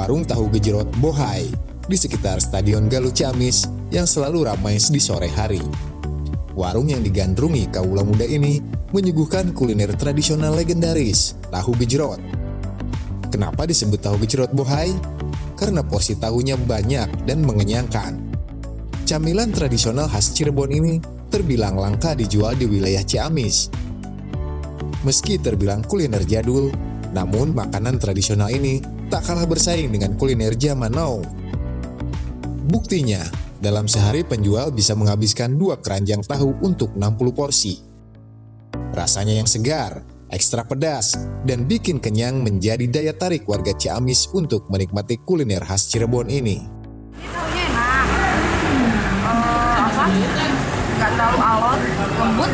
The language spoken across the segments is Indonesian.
warung tahu gejrot Bohai di sekitar Stadion Galuh Ciamis yang selalu ramai di sore hari. Warung yang digandrungi kaula muda ini menyuguhkan kuliner tradisional legendaris, tahu gejrot. Kenapa disebut tahu gejrot Bohai? Karena porsi tahunya banyak dan mengenyangkan. Camilan tradisional khas Cirebon ini terbilang langka dijual di wilayah Ciamis. Meski terbilang kuliner jadul, namun makanan tradisional ini tak kalah bersaing dengan kuliner zaman now. Buktinya, dalam sehari penjual bisa menghabiskan 2 keranjang tahu untuk 60 porsi. Rasanya yang segar, ekstra pedas, dan bikin kenyang menjadi daya tarik warga Ciamis untuk menikmati kuliner khas Cirebon ini. Tahunya enak, nggak terlalu alot, lembut.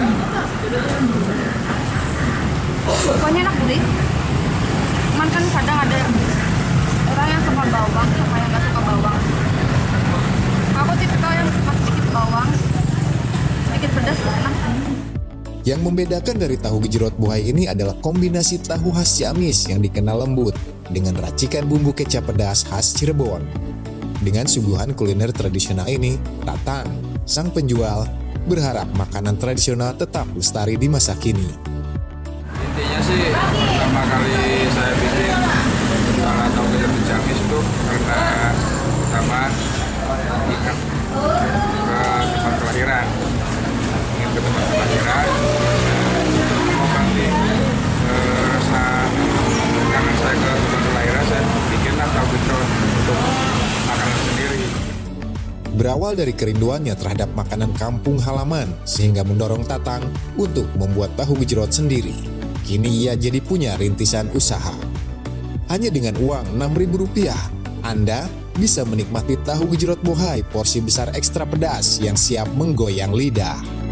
Pokoknya enak gurih. Cuman kan kadang ada orang yang suka bawang sama yang nggak suka bawang. Aku tipikal yang suka sedikit bawang, sedikit pedas, enak. Yang membedakan dari tahu gejrot Bohai ini adalah kombinasi tahu khas Ciamis yang dikenal lembut dengan racikan bumbu kecap pedas khas Cirebon. Dengan suguhan kuliner tradisional ini, Tatang, sang penjual, berharap makanan tradisional tetap lestari di masa kini. Intinya sih, pertama kali saya bikin salah tahu gejrot di Ciamis itu karena pertama ingat ke tempat kelahiran. Ingin ke tempat kelahiran, mau ganti rasa kangen saya ke tempat kelahiran, saya bikinlah tahu gejrot untuk makanan sendiri. Berawal dari kerinduannya terhadap makanan kampung halaman sehingga mendorong Tatang untuk membuat tahu gejrot sendiri. Kini ia jadi punya rintisan usaha. Hanya dengan uang Rp6.000, Anda bisa menikmati tahu gejrot Bohai porsi besar ekstra pedas yang siap menggoyang lidah.